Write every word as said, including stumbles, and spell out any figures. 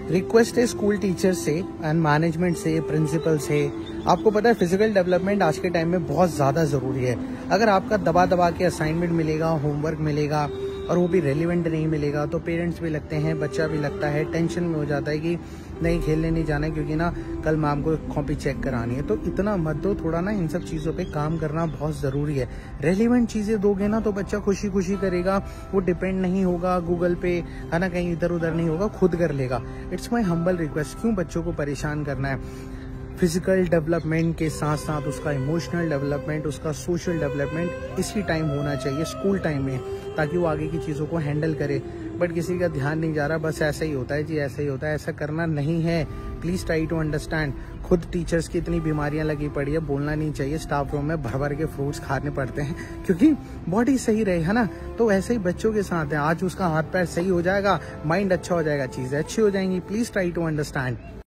Request है school teacher से and management से, प्रिंसिपल से। आपको पता है फिजिकल डेवलपमेंट आज के टाइम में बहुत ज़्यादा ज़रूरी है। अगर आपका दबा दबा के असाइनमेंट मिलेगा, होमवर्क मिलेगा और वो भी रेलिवेंट नहीं मिलेगा तो पेरेंट्स भी लगते हैं, बच्चा भी लगता है, टेंशन में हो जाता है कि नहीं खेलने नहीं जाना है क्योंकि ना कल मैम को कॉपी चेक करानी है। तो इतना मत दो, थोड़ा ना इन सब चीज़ों पे काम करना बहुत ज़रूरी है। रेलिवेंट चीज़ें दोगे ना तो बच्चा खुशी खुशी करेगा, वो डिपेंड नहीं होगा गूगल पे, है ना, कहीं इधर उधर नहीं होगा, खुद कर लेगा। It's my humble request. क्यों बच्चों को परेशान करना है? फिजिकल डेवलपमेंट के साथ साथ उसका इमोशनल डेवलपमेंट, उसका सोशल डेवलपमेंट इसी टाइम होना चाहिए, स्कूल टाइम में, ताकि वो आगे की चीज़ों को हैंडल करे। बट किसी का ध्यान नहीं जा रहा, बस ऐसा ही होता है जी, ऐसा ही होता है। ऐसा करना नहीं है। Please try to understand. खुद टीचर्स की इतनी बीमारियां लगी पड़ी है, बोलना नहीं चाहिए। स्टाफ रूम में भर भर के फ्रूट्स खाने पड़ते हैं क्योंकि बॉडी सही रहे, है ना। तो ऐसे ही बच्चों के साथ है। आज उसका हाथ पैर सही हो जाएगा, माइंड अच्छा हो जाएगा, चीज़ें अच्छी हो जाएंगी। Please try to understand.